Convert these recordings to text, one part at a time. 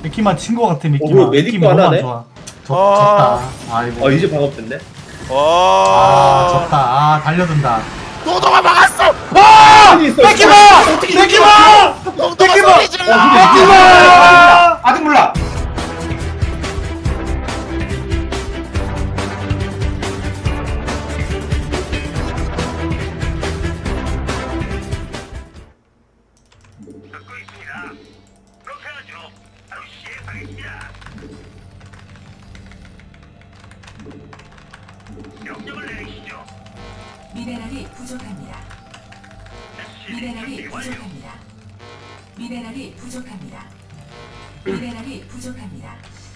미끼만 친 거 같아. 미끼만. 뭐야, 메딕도 느낌이 너무 안 하나네? 좋아. 졌다. 아이고. 이제 방업됐네. 졌다. 달려든다. 노도가 막았어! 뺏기마! 뺏기마! 노도가 소리 질러! 뺏기마! 아직 몰라. 듣고 있습니다. 그렇게 하죠. 바로 시행하겠습니다. 명령을 내리시죠. 미네랄이 부족합니다. 미네랄이 부족합니다. 미네랄이 부족합니다. 미네랄이 부족합니다.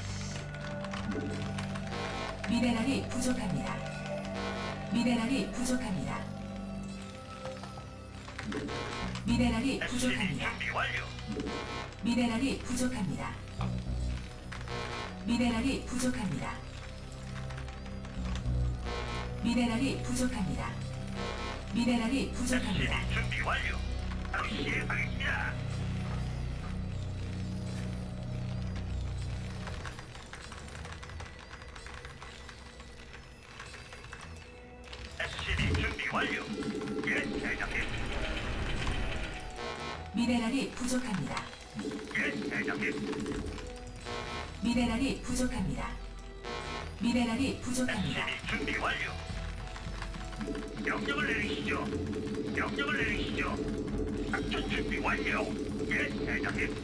미네랄이 부족합니다. 미네랄이 부족합니다. 미네랄이 부족합니다. 준비 완료. 미네랄이 부족합니다. 미네랄이 부족합니다. 미네랄이 부족합니다. 미네랄이 부족합니다. 준비 완료. 바로 시행하겠습니다. SCB 준비 완료. 예, 대장님. 미네랄이 부족합니다. 예, 대장님. 미네랄이 부족합니다. 미네랄이 부족합니다. SCB 준비 완료. 명령을 내리시죠. 명령을 내리시죠. 작전 준비 완료. 예, 대장님.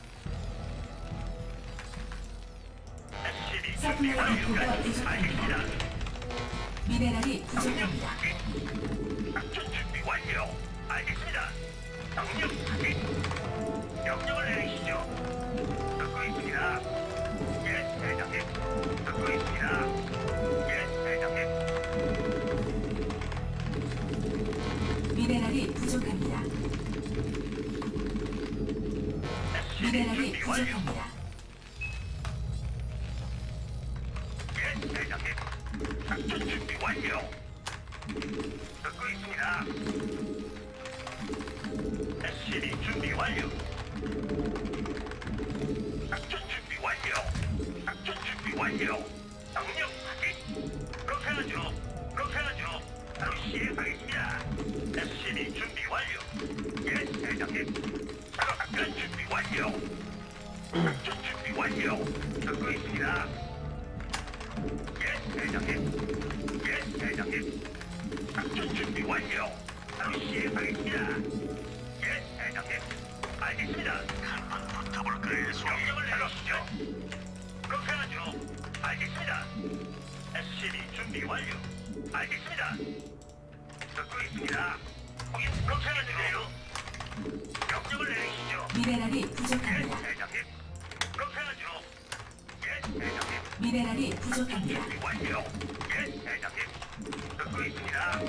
SCB 준비 서플라이 완료. 인프가 부족합니다. 알겠습니다. 미네랄이 부족합니다. 작전 준비 완료. 알겠습니다. 명령 확인. 명령을 내리시죠. 듣고 있습니다. 예, 대장님. 듣고 있습니다. 예, 대장님. 미네랄이 부족합니다. 미네랄이 준비 완료. 부족합니다. 예, 대장님. 작전 준비 완료. 듣고 있습니다. SCB 준비 완료. 작전 준비 완료. 작전 준비 완료. 명령 확인. 그렇게 하죠. 그렇게 하죠. 바로 시행하겠습니다. SCB 준비 완료. 예, 대장님. 바로 작전 준비 완료. 작전 준비 완료. 듣고 있습니다. 예, 대장님. 예, 대장님. 작전 준비 완료. 바로 시행하겠습니다. 예, 대장님. 알겠습니다. 한번 붙어볼까요? 명령을 내리시죠. 그렇게 하죠. 알겠습니다. SCB 준비 완료. 알겠습니다. 듣고 있습니다. 거기 그렇게 하는데요. 명령을 내리시죠. 미네랄이 예, 부족합니다. 대장님. 그렇게 하죠. 예, 대장님. 미네랄이 부족합니다. 준비 완료. 예, 대장님. 듣고 있습니다.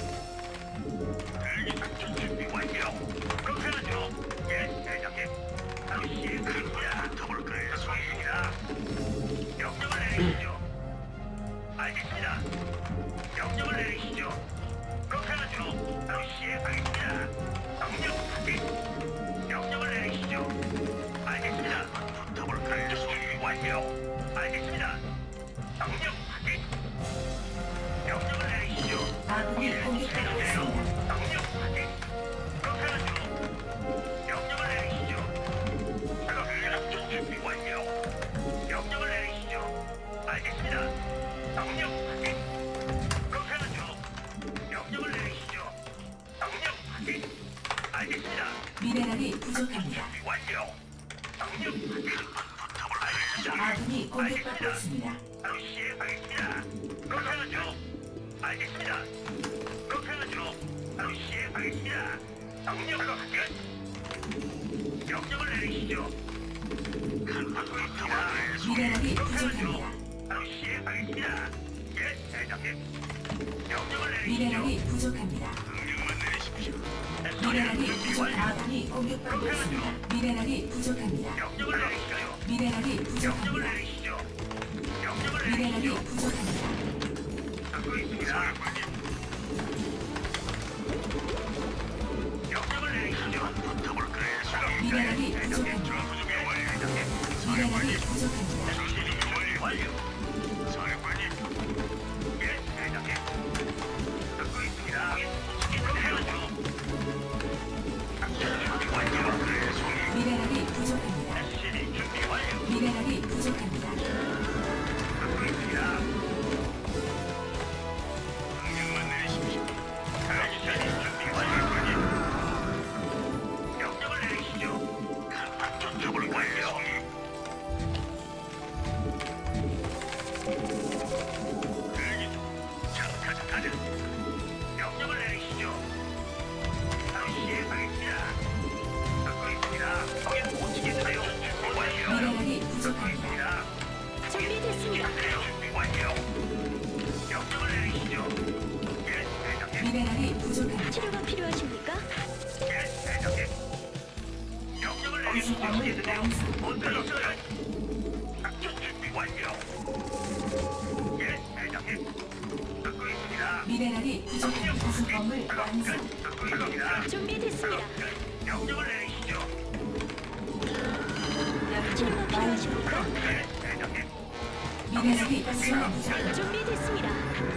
작전 준비 완료. 그렇게 하죠. 예, 대장님. 바로 시행하겠습니다. 더블 그레이 소입니다. 명령을 내리시죠. 알겠습니다. 명령을 내리시죠. 그렇게 하죠. 바로 시행하겠습니다. 명령 확인. 명령을 내리시죠. 알겠습니다. 더블 그레이 소입 완료. 알겠습니다. 명령 확인. 명령을 내리시죠. 아군이 공격받고 있습니다. 명령 확인. 그렇게 하죠. 명령을 내리시죠. 작전 준비 완료. 명령을 내리시죠. 알겠습니다. 명령 확인. 그렇게 하죠. 명령을 내리시죠. 명령 확인. 알겠습니다. 미네랄이 부족합니다. 준비 완료. 명령 확인. 붙어볼 알겠습니다. 아군이 공격받고 있습니다. 바로 시행하겠습니다. 그렇게 하죠. 알겠습니다. 그렇게 하죠. 바로 시행하겠습니다. 명령을 확인. 명령을 내리시죠. 듣고 있습니다. 미네랄이 그렇게 하죠. 부족합니다. 바로 시행하겠습니다. 예, 대장님. 명령을 내리시죠. 미네랄이 부족합니다. 명령만 내리십시오. 미네랄이 준비 부족. 완료. 아군이 공격받고 있습니다. 미네랄이 부족합니다. 명령을 내리시죠. 미네랄이 명령을 부족합니다. 내리시죠. 명령을 미네랄이 내리시죠. 부족합니다. 듣고 있습니다. 명령을 내리시죠. 붙어볼 거예요. 미네랄이 부족합니다. 전투 준비 완료. 미네랄이 부족합니다. 준비 완료. 사령관님. 예, 대장님. 듣고 있습니다. 해야죠. 작전 준비 완료. 그래, 송이. 미네랄이 부족합니다. SCV 준비 완료. 미네랄이 부족합니다. 듣고 있습니다. 명령만 내리십시오. SCV 준비 완료. 명령을 내리시죠. 작전 준비 완료. 송이. 대기 중. 자, 가자. 명령을 내리시죠. 바로 시행하겠습니다. 듣고 있습니다. 거긴 못 지겠는데요. 준비 완료. 미네랄이 듣고 부족합니다. 있습니다. 준비됐습니다. 준비 완료. 명령을 내리시죠. 예, 대장님. 미네랄이 부족합니다. 치료가 필요하십니까? 예, 대장님. 명령을 내리시죠. 못 들었어요. 작전 준비 완료. 예, 대장님. 듣고 있습니다. 미네랄이 부족합니다. 구성범을 완성. 듣고 있습니다. 준비됐습니다. 명령을 내리시죠. 치료가 필요하십니까? 예, 대장님. 미네랄이 부족합니다. 준비됐습니다.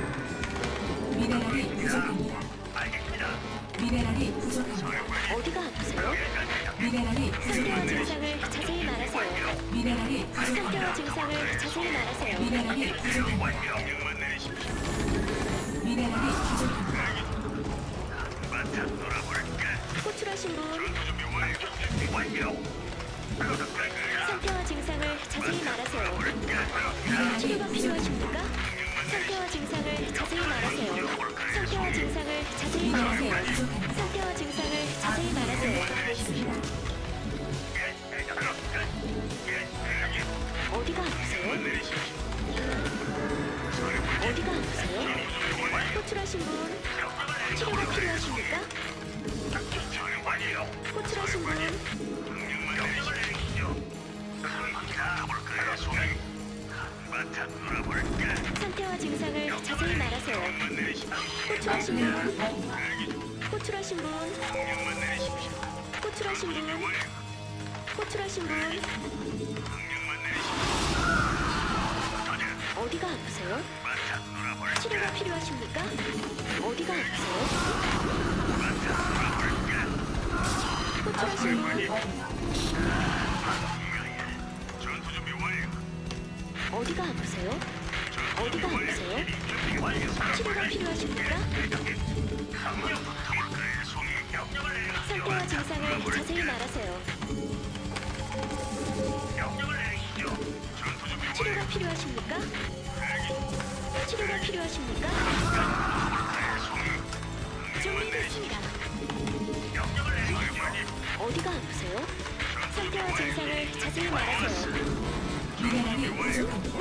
미네랄이 부족합니다. 알겠습니다. 미네랄이 부족합니다. 어디가 아프세요? 미네랄이 상태와 부족합니다. 증상을 자세히 말하세요. 미네랄이 상태와 부족합니다. 증상을 자세히 말하세요. 미네랄이 부족합니다. 명령만 내리십시오. 미네랄이 부족합니다. 바탕 놀아볼까? 호출하신 분 전투 준비 완료. 준비 완료. 상태와 증상을 자세히 말하세요. 치료가 필요하십니까? 상태와 증상을 자세히 말하세요. 상태와 증상을 자세히 미네랄이 말하세요. 부족합니다. 상태와 증상을 자세히 말하세요. 어디가 아프세요? 어디가 아프세요? 호출하신 분 치료가 필요하십니까? 호출하신 분 상태와 증상을 자세히 말하세요. 호출하신 분 호출하신 분 호출하신 분 호출하신 분 어디가 아프세요? 치료가 필요하십니까? 어디가 아프세요? 호출하신 분 전투 준비 완료. 어디가 아프세요? 어디가 아프세요? 치료가 필요하십니까? 상태와 증상을 자세히 말하세요. 치료가 필요하십니까? 치료가 필요하십니까? 준비됐습니다. 어디가 아프세요? 상태와 증상을 자세히 말하세요. 미네랄이 부족합니다.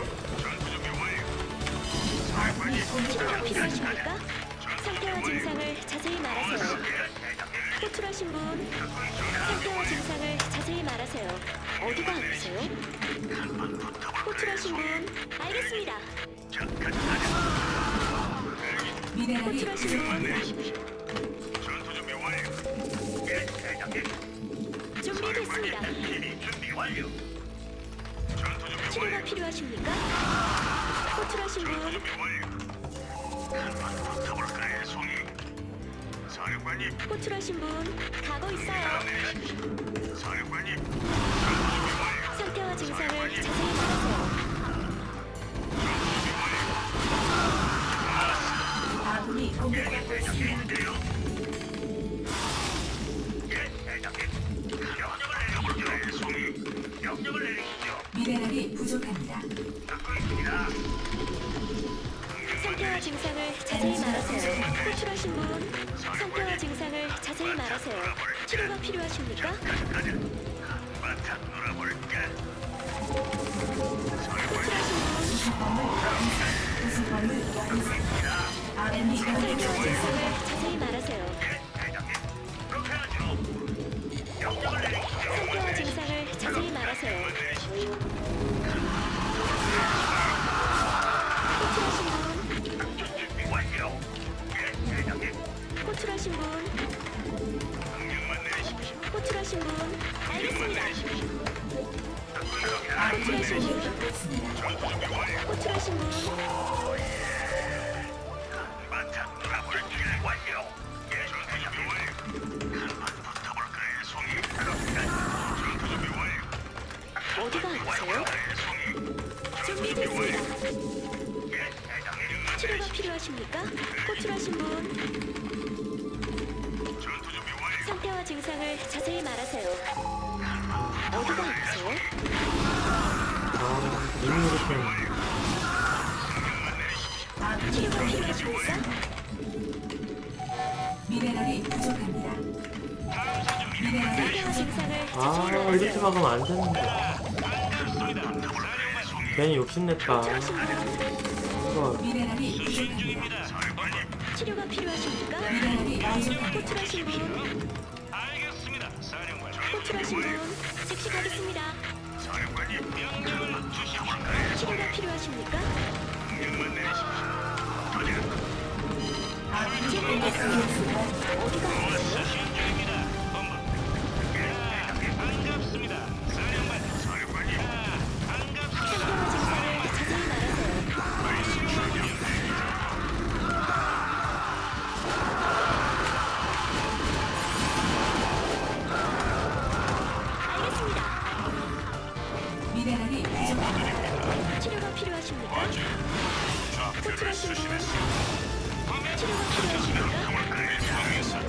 치료가 필요하십니까? 상태와 증상을 자세히 말하세요. 호출하신 분 상태와 증상을 자세히 말하세요. 어디가 아프세요? 호출하신 분 알겠습니다. 미네랄이 호출하신 분 전투 준비 완료. 예, 대장님. 준비됐습니다. 준비 완료. 전투 준비 치료가 완료. 필요하십니까? 호출하신 분 준비 완료. 한판 붙어볼까요, 송이? 사령관님, 호출하신 분 가고 있어요. 내리십시오. 사령관님, 전투 준비 완료. 상태와 증상을 자세히 말하세요. 아군이 공격받고 있습니다. 예, 대장님. 명령을 내리시죠, 송이. 명령을 내리시죠. 미네랄이 부족합니다. 듣고 있습니다. 상태와 증상을 자세히 말하세요. 호출하신 분 상태와 증상을 자세히 말하세요. 치료가 필요하십니까? 가자. 한바탕 놀아볼까? 구성범을 완성. 아군이 상태와 공격받고 있습니다. 증상을 자세히 말하세요. 예, 대장님. 그렇게 하죠. 명령을 내리시죠. 상태와 증상을 자세히 말하세요. 호출하신 분 준비 완료. 예, 대장님. 호출하신 분 명령만 내리십시오. 호출하신 분 알겠습니다. 듣고 있습니다. 호출하신 분, 호출하신 분, 맞아. 돌아볼 길 완료. 예, 전투 준비 완료. 한번 붙어볼까요, 송이? 전투 준비 완료. 어디가 아프세요? 준비됐습니다. 예, 대장님. 치료가 필요하십니까? 호출하신 분, 전투 준비 완료. 상태와 증상을 자세히 말하세요. 어디가 아프세요? 치료가 필요하십니까? 미네랄이 부족합니다. 미네랄이 상태와 증상을 아 자세히 이렇게 말하세요. 막으면 안 되는데. 괜히 욕심냈다. 호출하신 분, 이거 미네랄이 부족합니다. 치료가 필요하십니까? 미네랄이 부족합니다. 호출하신 분, 알겠습니다. 사령관. 호출하신 분, 즉시 가겠습니다. 사령관님, 명령을 주시볼까요? 치료가 필요하십니까? 명령만 내리십시오. 가자. 준비됐습니다. 어디가 아프세요? 신중입니다. 본부. 예, 반갑습니다. 사령관. 사령관님. 반갑습니다. 상태와 증상을 자세히 말하세요. 알겠습니다. 미네랄이 부족합니다. 치료가 필요하십니까? 호출하신 분, 치료가 필요하십니까?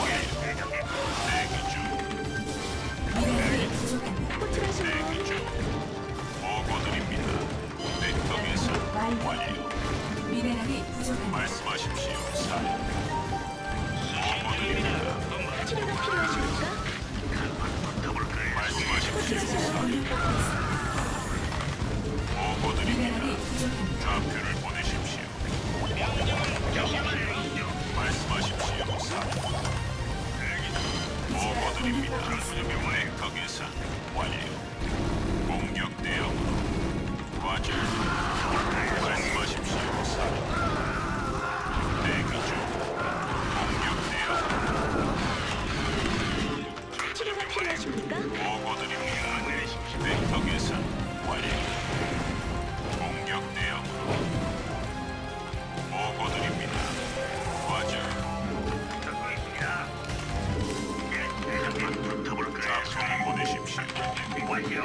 미네랄이 부족합니다. 호출하신 분, 보고드립니다. 넥터에서 완료. 미네랄이 부족합니다. 말씀하십시오. 사령. 보고드립니다. 치료가 필요하십니까? 말씀하십시오. 호출하신 분, 보고드립니다. 미네랄이 부족합니다. 좌표를 보내십시오. 말씀하십시오. 사령. 보고드립니다. 넥터 계산 완료. 공격 대응으로 과절. 말씀하십시오. 사령. 대기 중. 공격 대응. 치료가 필요하십니까? 보고드립니다. 내리십시오. 넥터 계산 완료. 공격 대응으로 보고드립니다. 과절. 듣고 있습니다. 좌표를 보내십시오. 완료.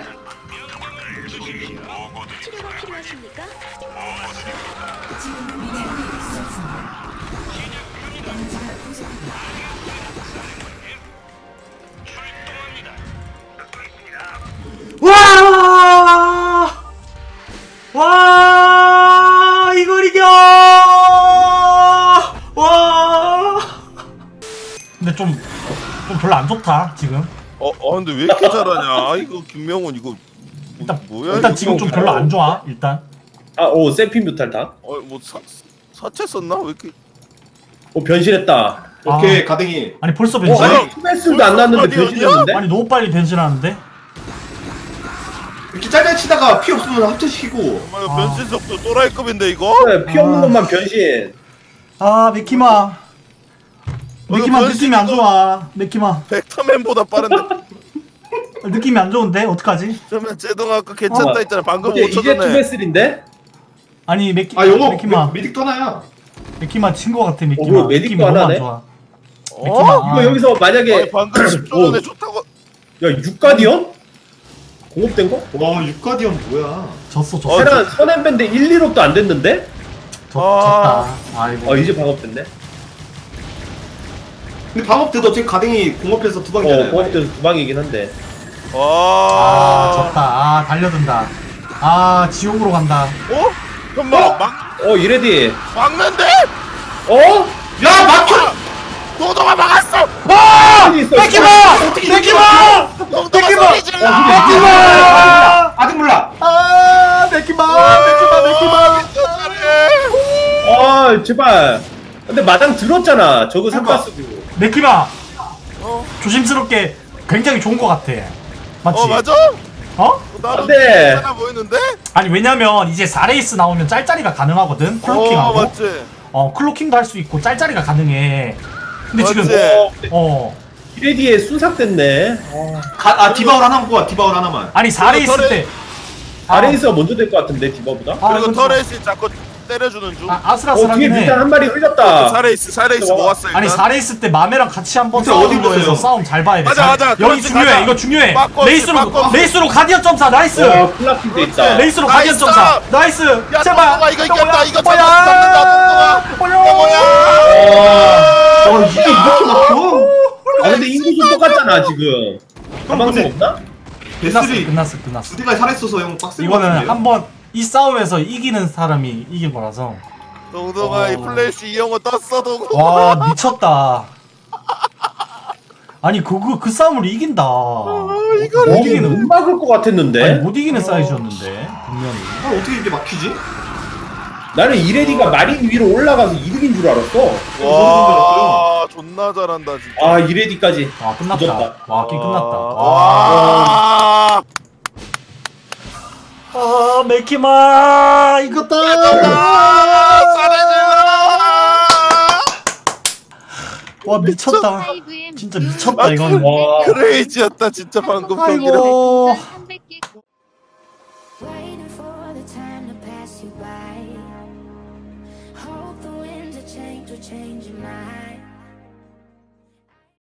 보고드립니다. 치료가 필요하십니까? 보고드립니다. 지금 미네랄이 부족합니다. 에너지가 부족합니다. 출동합니다. 듣고 있습니다. 와 이걸 이겨. 와. 근데 좀 별로 안 좋다 지금. 근데 왜 이렇게 잘하냐? 이거 김명훈 이거 일단 뭐야? 일단 이거? 지금 좀 별로 안 좋아 일단. 세핀 뮤탈 다? 뭐 사채 썼나? 왜 이렇게? 변신했다. 오케이, 가댕이. 아니 벌써 변신. 아니, 투메스도 안 났는데 어디야? 변신했는데? 아니 너무 빨리 변신하는데. 이렇게 짤짤 치다가 피 없으면 합체시키고. 정말 변신 속도 또라이급인데 이거? 그래, 피 없는 것만 변신. 아 맥키마. 맥키마 변신 느낌이 안 이거- 좋아. 맥키마 벡터맨보다 빠른데. 느낌이 안 좋은데 어떡하지? 그러면 제동아 아까 괜찮다 했잖아. 방금 근데 5초 이제 전에. 투메스인데? 아니 맥키 맥키마 메딕도 하나야. 맥키마 친거 같아 맥키마. 뭐 메딕도 느낌이 너무 안 하나네? 좋아. 어? 이거 여기서 만약에 아니, 방금 10초 전에 좋다고. 야 6가디언? 공업된 거? 와 6가디언 뭐야? 졌어. 테란 선앤밴드 1, 2롭도 안 됐는데? 졌다. 아이고. 이제 방업됐네. 근데 방업돼도 어차피 가댕이 공업해서 두 방이잖아요. 공업돼서 두 방이긴 한데. 와. 졌다. 아 달려든다. 아 지옥으로 간다. 잠깐만. 이레디. 막는데? 야 막혀! 노동아 막았어. 맥키마! 맥키마! 노동아 소리 질러. 맥키마! 아직 몰라. 아 맥키마! 맥키마! 제발. 근데 마당 들었잖아. 저거 삼가스고. 맥키마! 조심스럽게 굉장히 좋은 거 같아. 맞지? 맞아? 어? 나도 네. 괜찮아 보이는데? 아니 왜냐면 이제 4레이스 나오면 짤짤이가 가능하거든. 클로킹하고. 맞지? 클로킹도 할 수 있고 짤짤이가 가능해. 근데 지금 맞지? 이레디에 순삭됐네. 디바울 하나 먹고 와. 디바울 하나만. 아니 4레이스 때 아레이스가 먼저 될 것 같은데 디바보다. 아, 그리고 이거 터렛이 자꾸 때려주는 중. 아, 뒤에 아슬아슬하긴 해. 뮤탄 한 마리 흘렸다. 사레이스 모았어 일단. 아니 4레이스 때 마메랑 같이 한번 진짜 싸우는 어디 거에서 있었어요? 싸움 잘 봐야 돼. 맞아, 맞아. 여기 그렇지, 중요해. 가자. 이거 중요해. 바꿔, 바꿔. 레이스로 가디언 점사. 나이스. 와 플라핀 돼 있다. 레이스로 나이스. 가디언 점사. 나이스. 야, 제발. 동동아, 이거 이겼다. 동동아, 이거 뭐야? 잡았다. 뭐야? 뭐야? 와 이게 이렇게 막혀? 아 근데 인구수 똑같잖아 지금. 가망성 없나? 베슬이 끝났어. 두 대가 살았어서 형 빡센 거 이거는 같은데요? 한번 이 싸움에서 이기는 사람이 이긴 거라서. 동동아 이 플래시 이용호 떴어 동동. 와 미쳤다. 아니 그 싸움을 이긴다. 이거를 못 이게 이기는 못 막을 것 같았는데. 아니 못 이기는 사이즈였는데 분명히. 아, 어떻게 이게 막히지? 나는 이레디가 마린 위로 올라가서 이득인 줄 알았어. 와 존나 잘한다 진짜. 아 이레디까지. 와 끝났다. 뒤졌다. 와 게임 끝났다. 와. 아 메키마 이거다. 와 미쳤다. 진짜 미쳤다 이건. 와. 크레이지였다 진짜 방금 경기는. 아이고. Waiting for the time to pass you by. Hope the winds of change will change your mind.